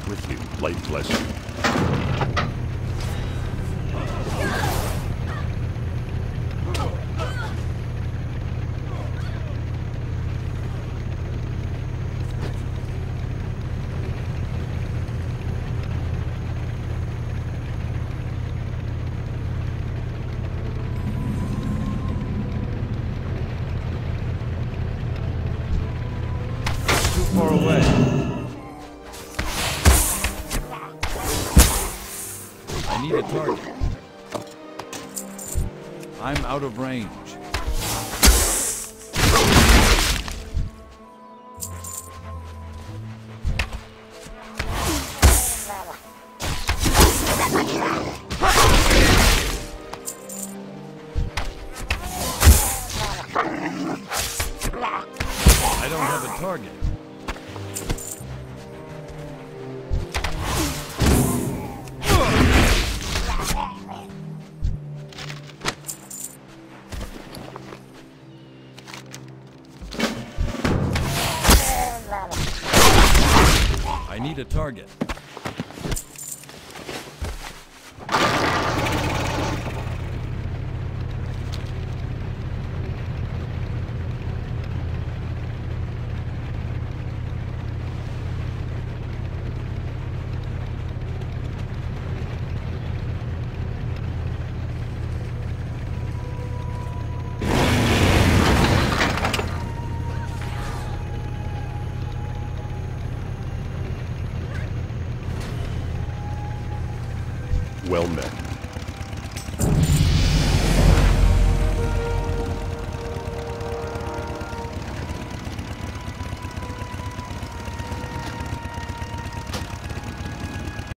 with you. Light bless you. Far away. I need a target. I'm out of range. I don't have a target. I need a target. Well met.